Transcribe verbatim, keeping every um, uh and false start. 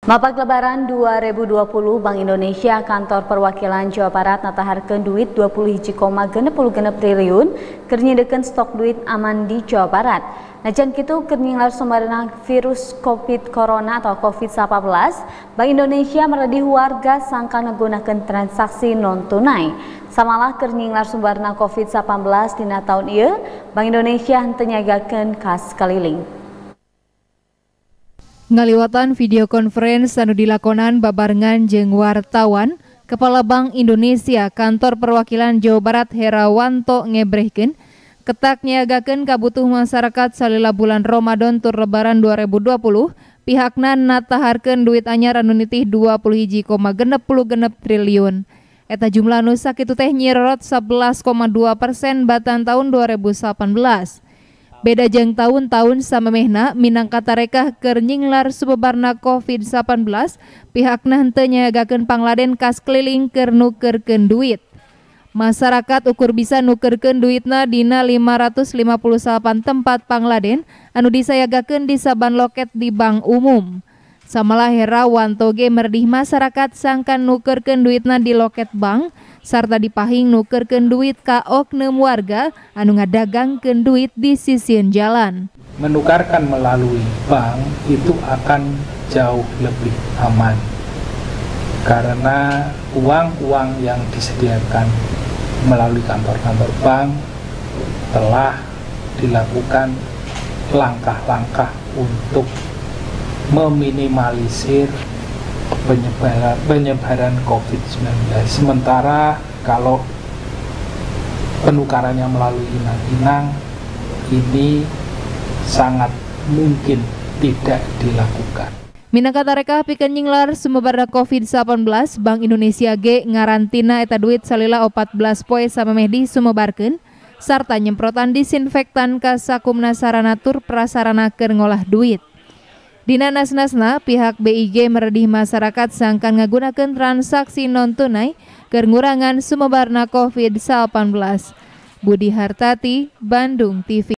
Mapak Lebaran dua ribu dua puluh Bank Indonesia Kantor Perwakilan Jawa Barat nataharkeun duit dua puluh hiji koma genep puluh genep triliun keur nyiedekeun stok duit aman di Jawa Barat. Najan kitu keur nyinglar sumberna virus COVID Corona atau COVID sembilan belas, Bank Indonesia meredih warga sangka nggunakeun transaksi non tunai. Samalah keur nyinglar sumberna COVID sembilan belas dina taun ieu, Bank Indonesia henteu nyagakeun kas keliling. Ngaliwatan video conference anu dilakonan babarengan jeung wartawan, Kepala Bank Indonesia Kantor Perwakilan Jawa Barat Herawanto ngebrehkeun ketak nyiagakeun kabutuh masyarakat salila bulan Ramadan tur Lebaran dua ribu dua puluh, pihakna nataharkeun duit anyar anu nitih dua puluh hiji koma genep puluh genep triliun. Eta jumlah anu sakitu teh nyirorot sebelas koma dua persen batan tahun dua ribu delapan belas. Beda jeung tahun-tahun samemehna minangka tarekah keur nyinglar sumebarna COVID sembilan belas, pihakna henteu nyagakeun pangladen kas keliling keur nukeurkeun duit. Masyarakat ukur bisa nukeurkeun duitna dina lima ratus lima puluh delapan tempat pangladen anu disayagakeun di saban loket di bank umum. Samalah Herawanto ge meredih masyarakat sangkan nukeurkeun duitna di loket bank sarta dipahing nukeurkeun duit ka oknum warga anu ngadagangkeun duit di sisieun jalan. Menukarkan melalui bank itu akan jauh lebih aman karena uang-uang yang disediakan melalui kantor-kantor bank telah dilakukan langkah-langkah untuk meminimalisir penyebaran, penyebaran COVID sembilan belas. Sementara kalau penukarannya melalui inang-inang ini sangat mungkin tidak dilakukan. Minangka tarekah pikeun nyinglar sumebarna COVID sembilan belas, Bank Indonesia ge ngarantina eta duit salila opat belas poe samemeh disumebarkeun sarta nyemprotan disinfektan ka sakumna sarana tur prasarana keur ngolah duit. Dina nas-nasna pihak B I G meredih masyarakat sangkan ngagunakeun transaksi non tunai keur ngurangan sumebarna COVID sembilan belas. Budi Hartati, Bandung T V.